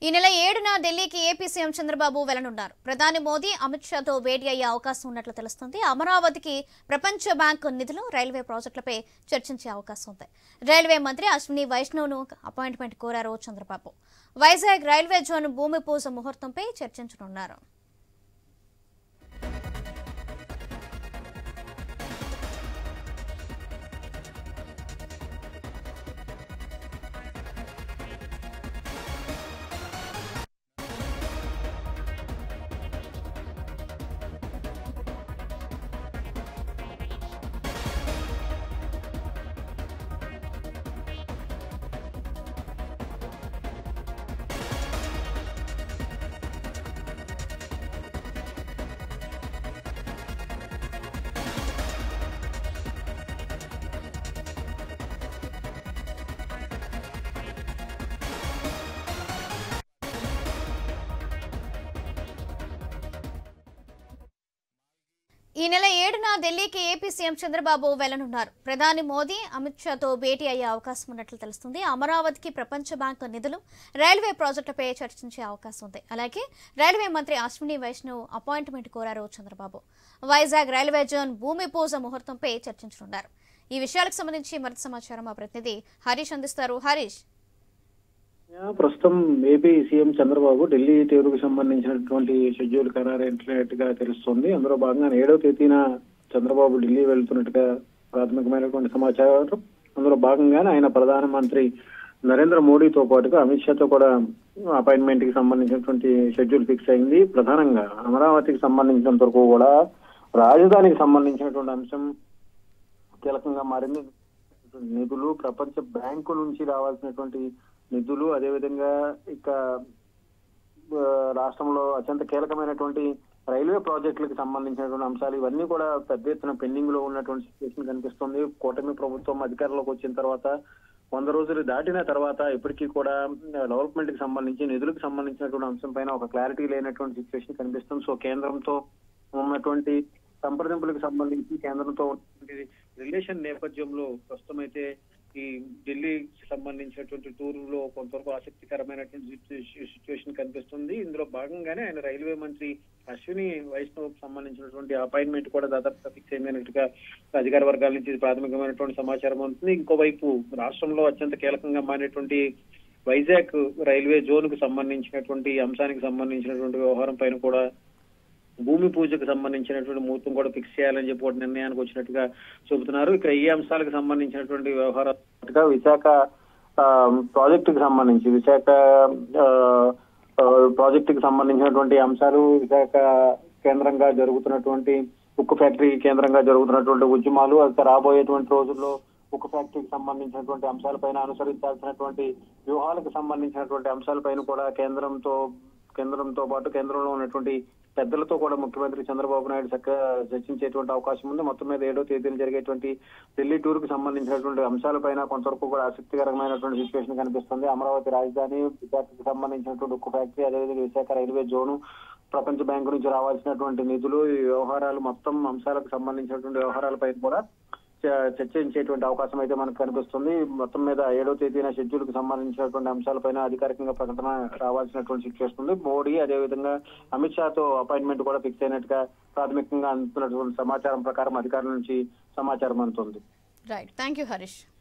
ఈ నెల 7న ఢిల్లీకి ఏపీ సీఎం చంద్రబాబు వెళ్లనున్నారు. ప్రధాని మోదీ అమిత్ షాతో భేటీ అయ్యే అవకాశం ఉన్నట్లు తెలుస్తోంది. అమరావతికి ప్రపంచ బ్యాంకు నిధులు, రైల్వే ప్రాజెక్టులపై చర్చించే అవకాశం ఉంది. రైల్వే మంత్రి అశ్విని వైష్ణవ్ను అపాయింట్మెంట్ కోరారు చంద్రబాబు. వైజాగ్ రైల్వే జోన్ భూమి పూజ ముహూర్తంపై చర్చించనున్నారు. ఈ నెల 7న ఢిల్లీకి ఏపీ సీఎం చంద్రబాబు వెళ్లనున్నారు. ప్రధాని మోదీ అమిత్ షాతో భేటీ అయ్యే అవకాశం ఉన్నట్లు తెలుస్తుంది. అమరావతికి ప్రపంచ బ్యాంకు నిధులు, రైల్వే ప్రాజెక్టులపై చర్చించే అవకాశం ఉంది. అలాగే రైల్వే మంత్రి అశ్విని వైష్ణవ్ అపాయింట్మెంట్ కోరారు చంద్రబాబు. వైజాగ్ రైల్వే జోన్ భూమి పూజ ముహూర్తంపై చర్చించనున్నారు. ఈ విషయాలకు సంబంధించి మరింత సమాచారం మా ప్రతినిధి హరీష్ అందిస్తారు. హరీష్, ప్రస్తుతం ఏపీ సీఎం చంద్రబాబు ఢిల్లీ టూర్కు సంబంధించినటువంటి షెడ్యూల్ ఖరారైనట్టుగా తెలుస్తోంది. అందులో భాగంగా 7వ తేదీన చంద్రబాబు ఢిల్లీ వెళ్తున్నట్టుగా ప్రాథమికమైనటువంటి సమాచారం. అందులో భాగంగానే ఆయన ప్రధానమంత్రి నరేంద్ర మోడీతో పాటుగా అమిత్ షాతో కూడా అపాయింట్మెంట్ కి సంబంధించినటువంటి షెడ్యూల్ ఫిక్స్ అయింది. ప్రధానంగా అమరావతికి సంబంధించినంత వరకు కూడా రాజధానికి సంబంధించినటువంటి అంశం కీలకంగా మారింది. నిధులు, ప్రపంచ బ్యాంకు నుంచి రావాల్సినటువంటి నిధులు, అదేవిధంగా ఇక రాష్ట్రంలో అత్యంత కీలకమైనటువంటి రైల్వే ప్రాజెక్టులకు సంబంధించినటువంటి అంశాలు ఇవన్నీ కూడా పెద్ద ఎత్తున పెండింగ్ లో ఉన్నటువంటి సిచ్యువేషన్ కనిపిస్తుంది. కూటమి ప్రభుత్వం అధికారంలోకి వచ్చిన తర్వాత 100 రోజులు దాటిన తర్వాత ఇప్పటికీ కూడా డెవలప్మెంట్ కి సంబంధించి నిధులకు సంబంధించినటువంటి అంశం పైన ఒక క్లారిటీ లేనటువంటి సిచ్యువేషన్ కనిపిస్తుంది. సో కేంద్రంతో ఉన్నటువంటి సంప్రదింపులకు సంబంధించి కేంద్రంతో రిలేషన్ నేపథ్యంలో ప్రస్తుతం అయితే ఈ ఢిల్లీకి సంబంధించినటువంటి టూర్లో కొంతవరకు ఆసక్తికరమైనటువంటి సిచ్యువేషన్ కనిపిస్తుంది. ఇందులో భాగంగానే ఆయన రైల్వే మంత్రి అశ్విని వైష్ణవ్ సంబంధించినటువంటి అపాయింట్మెంట్ కూడా దాదాపుగా ఫిక్స్ అయినట్టుగా అధికార వర్గాల నుంచి ప్రాథమికమైనటువంటి సమాచారం ఉంటుంది. ఇంకోవైపు రాష్ట్రంలో అత్యంత కీలకంగా మారినటువంటి వైజాగ్ రైల్వే జోన్ కు సంబంధించినటువంటి అంశానికి సంబంధించినటువంటి వ్యవహారం పైన కూడా భూమి పూజకు సంబంధించినటువంటి ముహూర్తం కూడా ఫిక్స్ చేయాలని చెప్పి ఒక నిర్ణయానికి వచ్చినట్టుగా చెబుతున్నారు. ఇక ఈ అంశాలకు సంబంధించినటువంటి వ్యవహారాలుగా విశాఖ ప్రాజెక్టుకు సంబంధించి ప్రాజెక్టుకు సంబంధించినటువంటి అంశాలు, విశాఖ కేంద్రంగా జరుగుతున్నటువంటి ఉక్కు ఫ్యాక్టరీ కేంద్రంగా జరుగుతున్నటువంటి ఉద్యమాలు, అది రాబోయేటువంటి రోజుల్లో ఉక్కు ఫ్యాక్టరీకి సంబంధించినటువంటి అంశాలపైన అనుసరించాల్సినటువంటి వ్యూహాలకు సంబంధించినటువంటి అంశాలపైన కూడా కేంద్రంతో పాటు కేంద్రంలో ఉన్నటువంటి పెద్దలతో కూడా ముఖ్యమంత్రి చంద్రబాబు నాయుడు చక్కగా చర్చించేటువంటి అవకాశం ఉంది. మొత్తం మీద 7వ తేదీన జరిగేటువంటి ఢిల్లీ టూర్ కు సంబంధించినటువంటి అంశాలపైన కొంతవరకు కూడా ఆసక్తికరమైనటువంటి సిచ్యువేషన్ కనిపిస్తుంది. అమరావతి రాజధాని, విశాఖకు సంబంధించినటువంటి ఉక్కు ఫ్యాక్టరీ, అదేవిధంగా విశాఖ రైల్వే జోను, ప్రపంచ బ్యాంకు నుంచి రావాల్సినటువంటి నిధులు, ఈ వ్యవహారాలు మొత్తం అంశాలకు సంబంధించినటువంటి వ్యవహారాలపై కూడా చర్చించేటువంటి అవకాశం అయితే మనకు కనిపిస్తుంది. మొత్తం మీద 7వ తేదీన షెడ్యూల్ కు సంబంధించినటువంటి అంశాలపైన అధికారికంగా ప్రకటన రావాల్సినటువంటి సిచ్యువేషన్ ఉంది. మోడీ అదేవిధంగా అమిత్ షాతో అపాయింట్మెంట్ కూడా ఫిక్స్ అయినట్టుగా ప్రాథమికంగా అందుతున్నటువంటి సమాచారం ప్రకారం అధికారుల నుంచి సమాచారం అందుతుంది. Right, thank you Harish.